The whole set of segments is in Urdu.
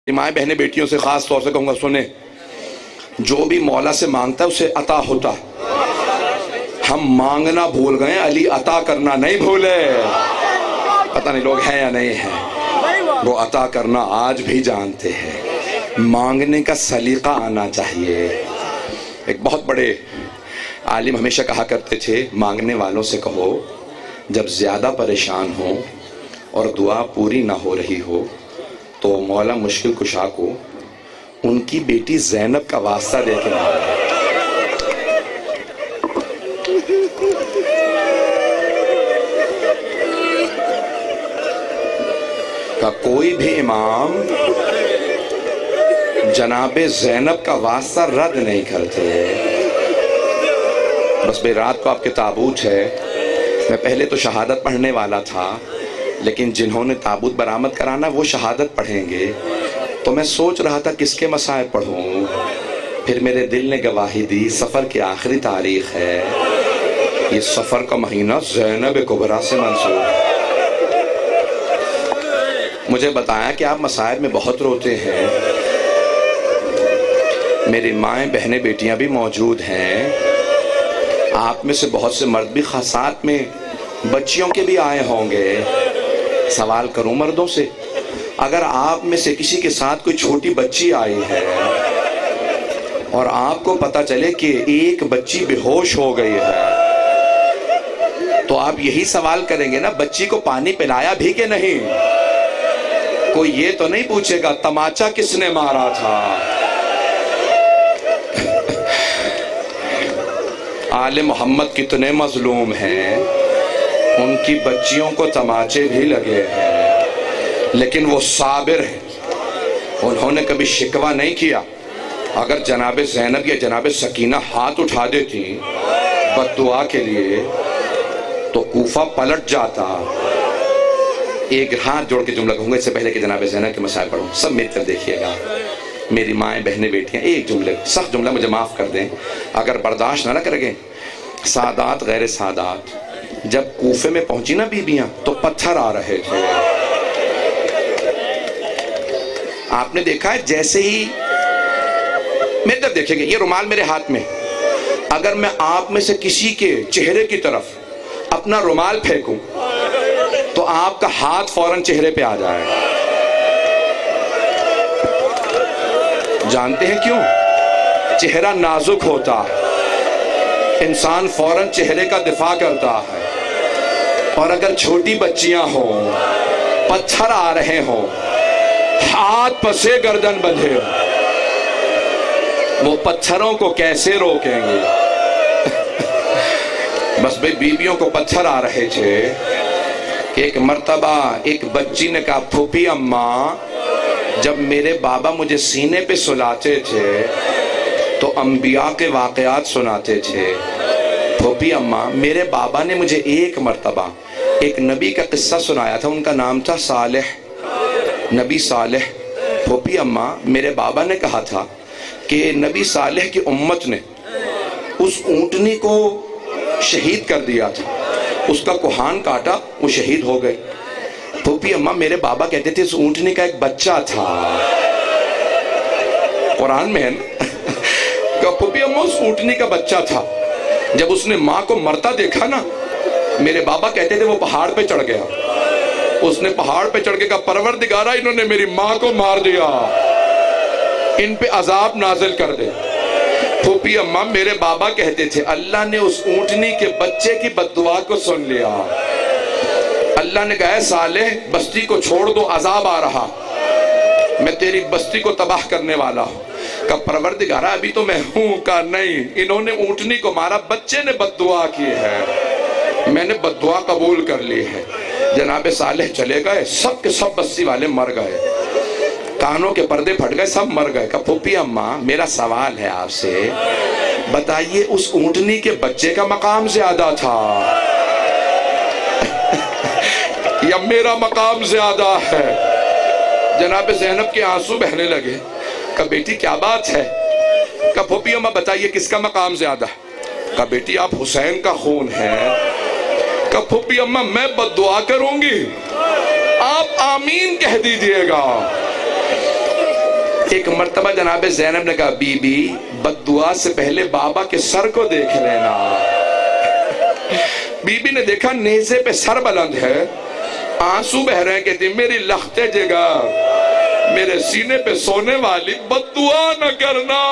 مائیں بہنیں بیٹیوں سے خاص طور سے کہوں گا سنیں، جو بھی مولا سے مانگتا ہے اسے عطا ہوتا ہے۔ ہم مانگنا بھول گئے، علی عطا کرنا نہیں بھولے۔ پتہ نہیں لوگ ہیں یا نہیں ہیں، وہ عطا کرنا آج بھی جانتے ہیں۔ مانگنے کا سلیقہ آنا چاہیے۔ ایک بہت بڑے عالم ہمیشہ کہا کرتے تھے، مانگنے والوں سے کہو جب زیادہ پریشان ہو اور دعا پوری نہ ہو رہی ہو تو مولا مشکل کشا کو ان کی بیٹی زینب کا واسطہ دے کے مانگے۔ کہ کوئی بھی امام جناب زینب کا واسطہ رد نہیں کرتے۔ بس بے رات کو آپ کے تابوت ہے، میں پہلے تو شہادت پڑھنے والا تھا، لیکن جنہوں نے تابوت برآمد کرانا وہ شہادت پڑھیں گے، تو میں سوچ رہا تھا کس کے مسائل پڑھوں۔ پھر میرے دل نے گواہی دی، سفر کی آخری تاریخ ہے، یہ سفر کا مہینہ زینب کبریٰ سے منسوب ہے۔ مجھے بتایا کہ آپ مصائب میں بہت روتے ہیں، میری مائیں بہنیں بیٹیاں بھی موجود ہیں، آپ میں سے بہت سے مرد بھی خاصات میں بچیوں کے بھی آئے ہوں گے۔ سوال کروں مردوں سے، اگر آپ میں سے کسی کے ساتھ کوئی چھوٹی بچی آئی ہے اور آپ کو پتہ چلے کہ ایک بچی بے ہوش ہو گئی ہے، تو آپ یہی سوال کریں گے نا، بچی کو پانی پلایا بھی کہ نہیں؟ کوئی یہ تو نہیں پوچھے گا تماچا کس نے مارا تھا۔ آل محمد کتنے مظلوم ہیں، ان کی بچیوں کو تماچے بھی لگے ہیں، لیکن وہ صابر ہیں، انہوں نے کبھی شکوہ نہیں کیا۔ اگر جناب زینب یا جناب سکینہ ہاتھ اٹھا دیتی بد دعا کے لیے تو کوفہ پلٹ جاتا۔ ایک ہاتھ جوڑ کے جملہ کہوں گا اس سے پہلے کہ جناب زینب کے مسائل پڑھوں، سب میری طرف دیکھیے گا، میری مائیں بہنیں بیٹیاں، ایک جملے سخت جملہ مجھے معاف کر دیں اگر برداشت نہ کریں گے۔ سادات غیر سادات جب کوفے میں پہنچی نا بیبیاں تو پتھر آ رہے تھے۔ آپ نے دیکھا ہے جیسے ہی میری طرف دیکھیں گے، یہ رومال میرے ہاتھ میں، اگر میں آپ میں سے کسی کے چہرے کی طرف اپنا رومال پھینکوں تو آپ کا ہاتھ فوراً چہرے پہ آ جائے گا۔ جانتے ہیں کیوں؟ چہرہ نازک ہوتا ہے، انسان فوراً چہرے کا دفاع کرتا ہے، اور اگر چھوٹی بچیاں ہوں، پتھر آ رہے ہوں، ہاتھ پسے گردن بندھے ہوں، وہ پتھروں کو کیسے روکیں گے؟ بس بھئی بیویوں کو پتھر آ رہے تھے کہ ایک مرتبہ ایک بچی نے کہا، پھوپھی اماں جب میرے بابا مجھے سینے پہ سلاتے تھے تو انبیاء کے واقعات سناتے تھے۔ پھوپھی اماں میرے بابا نے مجھے ایک مرتبہ ایک نبی کا قصہ سنایا تھا، ان کا نام تھا صالح، نبی صالح۔ پھوپھی اماں میرے بابا نے کہا تھا کہ نبی صالح کی امت نے اس اونٹنی کو شہید کر دیا تھا، اس کا کوہان کاٹا، وہ شہید ہو گئے۔ پھوپھی اماں میرے بابا کہتے تھے اس اونٹنی کا ایک بچہ تھا، قرآن میں ہے نا کہ پھوپھی اماں اس اونٹنی کا بچہ تھا، جب اس نے ماں کو مرتا دیکھا نا، میرے بابا کہتے تھے وہ پہاڑ پہ چڑھ گیا، اس نے پہاڑ پہ چڑھ کے کہا پروردگارہ انہوں نے میری ماں کو مار دیا، ان پہ عذاب نازل کر دے۔ پھوپھی اماں میرے بابا کہتے تھے اللہ نے اس اونٹنی کے بچے کی بد دعا کو سن لیا، اللہ نے کہا اے صالح بستی کو چھوڑ دو، عذاب آ رہا، میں تیری بستی کو تباہ کرنے والا ہوں۔ کہا پروردگارہ ابھی تو میں ہوں، کہا نہیں، انہوں نے اونٹنی کو مارا، بچے نے بد دعا کی ہے، میں نے بد دعا قبول کر لی ہے۔ جناب صالح چلے گئے، سب کے سب بستی والے مر گئے، کانوں کے پردے پھٹ گئے، سب مر گئے۔ کہا پھوپھی اماں میرا سوال ہے آپ سے، بتائیے اس اونٹنی کے بچے کا مقام زیادہ تھا یا میرا مقام زیادہ ہے؟ جناب زینب کے آنسو بہنے لگے۔ کہا بیٹی کیا بات ہے؟ کہا پھوپھی اماں بتائیے کس کا مقام زیادہ ہے؟ کہا بیٹی آپ حسین کا خون ہے۔ کہا پھوپھی اماں میں بد دعا کروں گی، آپ آمین کہہ دیجئے گا۔ ایک مرتبہ جناب زینب نے کہا بی بی بد دعا سے پہلے بابا کے سر کو دیکھ لینا. بی بی نے دیکھا نیزے پہ سر بلند ہے, آنسو بہ رہے ہیں, کہتی میری لختے جگہ میرے سینے پہ سونے والی بد دعا نہ کرنا.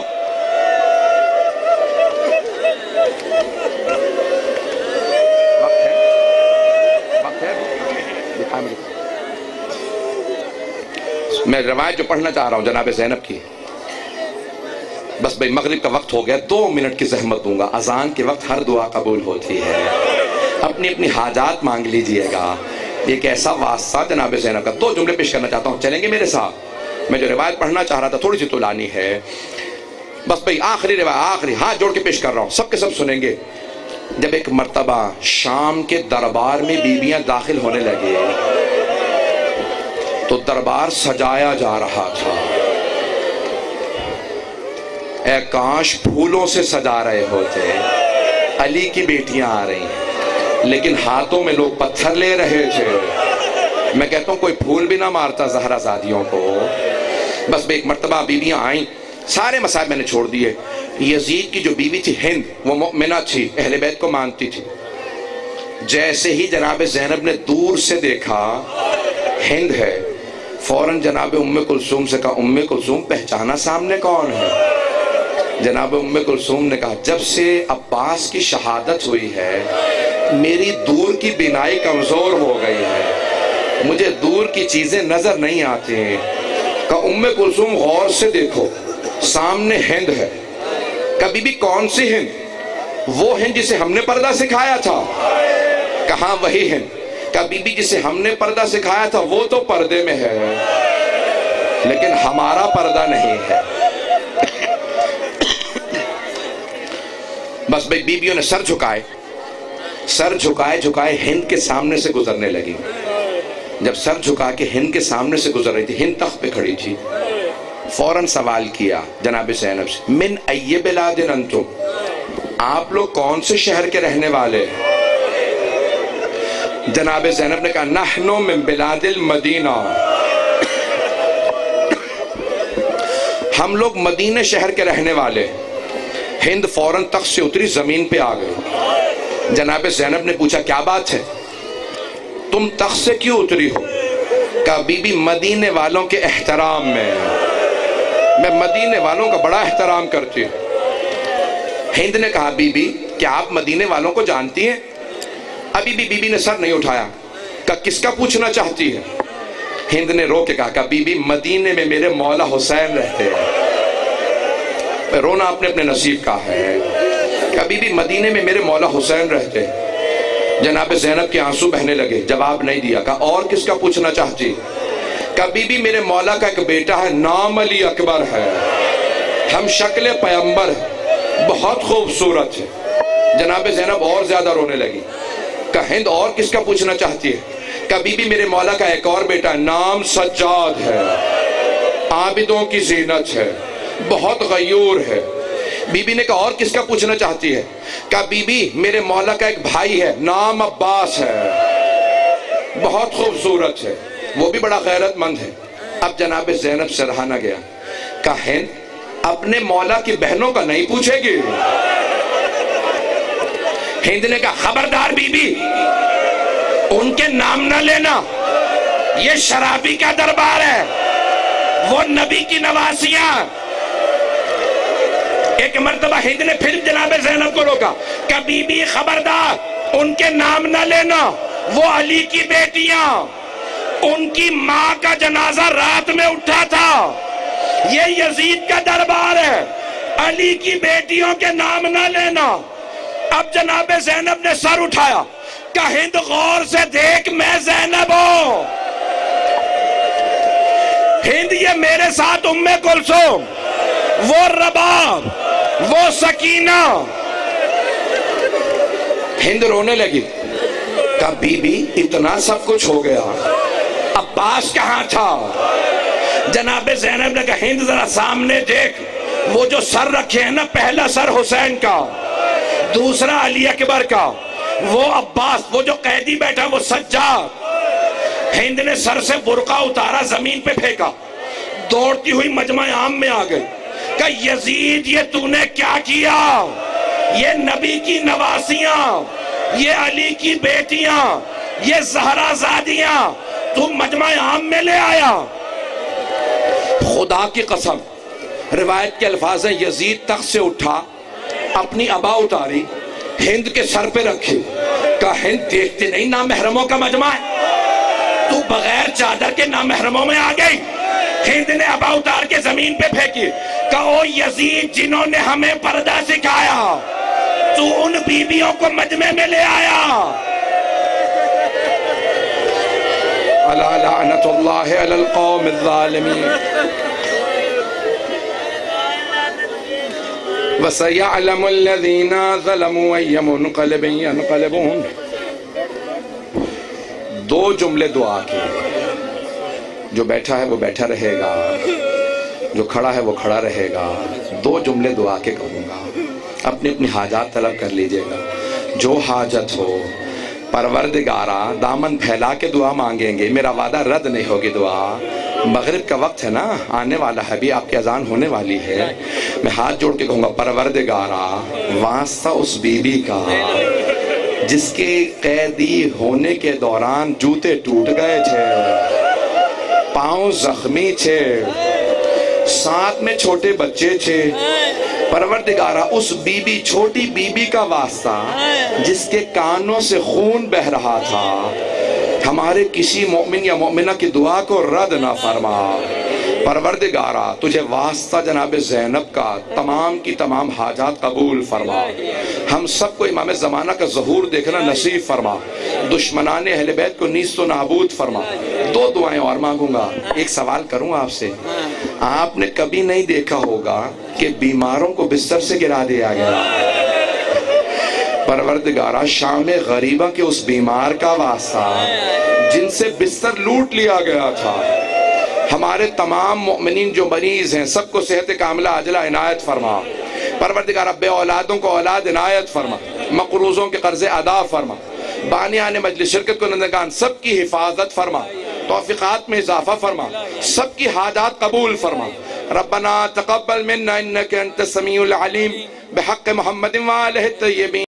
میں روایت جو پڑھنا چاہ رہا ہوں جناب زینب کی, بس بھئی مغرب کا وقت ہو گیا, 2 منٹ کی زحمت دوں گا. اذان کے وقت ہر دعا قبول ہوتی ہے, اپنی اپنی حاجات مانگ لیجئے گا. ایک ایسا واسطہ جناب زینب کا. 2 جملے پیش کرنا چاہتا ہوں, چلیں گے میرے ساتھ؟ میں جو روایت پڑھنا چاہ رہا تھا تھوڑی سی طولانی ہے, بس بھئی آخری روایت, آخری ہاتھ جوڑ کے پیش کر رہا ہوں, سب کے سب سنیں گے. جب ایک مرتبہ شام کے دربار میں بیویاں داخل ہونے لگے تو دربار سجایا جا رہا تھا. اے کاش پھولوں سے سجا رہے ہوتے. علی کی بیٹیاں آ رہی ہیں لیکن ہاتھوں میں لوگ پتھر لے رہے تھے. میں کہتا ہوں کوئی پھول بھی نہ مارتا زہرا زادیوں کو. بس ایک مرتبہ بیویاں آئیں, سارے مسائل میں نے چھوڑ دیے. یزید کی جو بیوی تھی ہند, وہ مؤمنہ تھی, اہل بیت کو مانتی تھی. جیسے ہی جناب زینب نے دور سے دیکھا ہند ہے, فوراً جناب ام کلثوم سے کہا ام کلثوم پہچانا سامنے کون ہے؟ جناب ام کلثوم نے کہا جب سے عباس کی شہادت ہوئی ہے میری دور کی بینائی کمزور ہو گئی ہے, مجھے دور کی چیزیں نظر نہیں آتی ہیں. کہا ام کلثوم غور سے دیکھو سامنے ہند ہے. کبھی بھی کون سی ہند؟ وہ ہند جسے ہم نے پردہ سکھایا تھا. کہاں وہی ہند. کبھی بھی جسے ہم نے پردہ سکھایا تھا وہ تو پردے میں ہے لیکن ہمارا پردہ نہیں ہے. بس بھئی بیویوں نے سر جھکائے ہند کے سامنے سے گزرنے لگی. جب سر جھکا کے ہند کے سامنے سے گزر رہی تھی, ہند تخت پہ کھڑی تھی, فوراً سوال کیا جناب زینب سے من ای بلاد انتم, آپ لوگ کون سے شہر کے رہنے والے؟ جناب زینب نے کہا نحنو من بلاد المدینہ, ہم لوگ مدینہ شہر کے رہنے والے. ہند فوراً تخت سے اتری, زمین پہ آ گئی. جناب زینب نے پوچھا کیا بات ہے, تم تخت سے کیوں اتری ہو؟ کہا بی بی مدینے والوں کے احترام میں مدینے والوں کا بڑا احترام کرتی ہوں. ہند نے کہا بی بی کیا آپ مدینے والوں کو جانتی ہیں؟ ابھی بھی بی بی نے سر نہیں اٹھایا. کہا کس کا پوچھنا چاہتی ہے؟ ہند نے رو کے کہا بی بی مدینے میں میرے مولا حسین رہتے ہیں. رونا اپنے اپنے نصیب کا ہے. کہا بی بی مدینے میں میرے مولا حسین رہتے ہیں. جناب زینب کے آنسو بہنے لگے, جواب نہیں دیا. کہا اور کس کا پوچھنا چاہتی؟ کہا بی بی میرے مولا کا ایک بیٹا ہے, نام علی اکبر ہے, ہم شکل پیغمبر ہیں, بہت خوبصورت ہے. جناب زینب اور زیادہ رونے لگی. کہا ہند اور کس کا پوچھنا چاہتی ہے؟ کہا بی بی میرے مولا کا ایک اور بیٹا ہے, نام سجاد ہے, عابدوں کی زینت ہے, بہت غیور ہے. بی بی نے کہا اور کس کا پوچھنا چاہتی ہے؟ کہا بی بی میرے مولا کا ایک بھائی ہے, نام عباس ہے, بہت خوبصورت ہے, وہ بھی بڑا غیرت مند ہے. اب جناب زینب سے رہا نہ گیا. کہا ہند اپنے مولا کی بہنوں کا نہیں پوچھے گی؟ ہند نے کہا خبردار بی بی, ان کے نام نہ لینا, یہ شرابی کا دربار ہے, وہ نبی کی نواسیاں. ایک مرتبہ ہند نے پھر جناب زینب کو روکا. کہ بی بی خبردار, ان کے نام نہ لینا, وہ علی کی بیٹیاں, ان کی ماں کا جنازہ رات میں اٹھا تھا, یہ یزید کا دربار ہے, علی کی بیٹیوں کے نام نہ لینا. اب جناب زینب نے سر اٹھایا. کہ ہند غور سے دیکھ, میں زینب ہوں. ہند یہ میرے ساتھ ام کلثوم, وہ رباب, وہ سکینہ. ہند رونے لگی. کہا بی بی اتنا سب کچھ ہو گیا, عباس کہاں تھا؟ جناب زینب نے کہا ہند ذرا سامنے دیکھ, وہ جو سر رکھے ہیں نا, پہلا سر حسین کا, دوسرا علی اکبر کا, وہ عباس, وہ جو قیدی بیٹھا وہ سجاد. ہند نے سر سے برقع اتارا, زمین پہ پھینکا, دوڑتی ہوئی مجمع عام میں آ گئی کہ یزید یہ تو نے کیا کیا؟ یہ نبی کی نواسیاں، یہ علی کی بیٹیاں، یہ زہرا زادیاں تو مجمع عام میں لے آیا۔ خدا کی قسم، روایت کے الفاظ ہیں، یزید تخت سے اٹھا، اپنی عبا اتاری، ہند کے سر پہ رکھی، کہا ہند دیکھتے نہیں نامحرموں کا مجمع ہے، تو بغیر چادر کے نامحرموں میں آ گئی۔ ہند نے عبا اتار کے زمین پہ پھینکی، کہا او یزید جنہوں نے ہمیں پردہ سکھایا تو ان بیویوں کو مجمع میں لے آیا۔ الا لعنت اللہ علی القوم الظالمین وَسَيَعْلَمُ الَّذِينَ ظَلَمُوا أَيَّ مُنْقَلِبٍ يَنْقَلِبُونَ۔ دو جملے دعا کے، جو بیٹھا ہے وہ بیٹھا رہے گا، جو کھڑا ہے وہ کھڑا رہے گا۔ دو جملے دعا کے کہوں گا، اپنی اپنی حاجات طلب کر لیجئے گا۔ جو حاجت ہو پروردگارہ، دامن پھیلا کے دعا مانگیں گے، میرا وعدہ رد نہیں ہوگی دعا۔ مغرب کا وقت ہے نا، آنے والا ہے، ابھی آپ کی اذان ہونے والی ہے۔ میں ہاتھ جوڑ کے کہوں گا، پروردگارہ واسطہ اس بی بی کا جس کے قیدی ہونے کے دوران جوتے ٹوٹ گئے تھے، پاؤں زخمی تھے، ساتھ میں چھوٹے بچے تھے۔ پروردگارہ اس بی بی، چھوٹی بی بی کا واسطہ جس کے کانوں سے خون بہ رہا تھا، ہمارے کسی مومن یا مومنہ کی دعا کو رد نہ فرما۔ پروردگارہ تجھے واسطہ جناب زینب کا تمام کی تمام حاجات قبول فرما۔ ہم سب کو امام زمانہ کا ظہور دیکھنا نصیب فرما، دشمنان اہل بیت کو نیست و نابود فرما۔ دو دعائیں اور مانگوں گا۔ ایک سوال کروں آپ سے، آپ نے کبھی نہیں دیکھا ہوگا کہ بیماروں کو بستر سے گرا دیا گیا؟ پروردگارہ شام غریبہ کے اس بیمار کا واسطہ جن سے بستر لوٹ لیا گیا تھا، ہمارے تمام مؤمنین جو مریض ہیں سب کو صحت کاملہ عاجلہ عنایت فرما۔ پروردگارہ بے اولادوں کو اولاد عنایت فرما، مقروضوں کے قرض ادا فرما، بانیان مجلس شرکت کو نندگان سب کی حفاظت فرما، توفیقات میں اضافہ فرما، سب کی حاجات قبول فرما۔ ربنا تقبل منا انک انت السمیع العلیم بحق محمد وآلہ الطیبین۔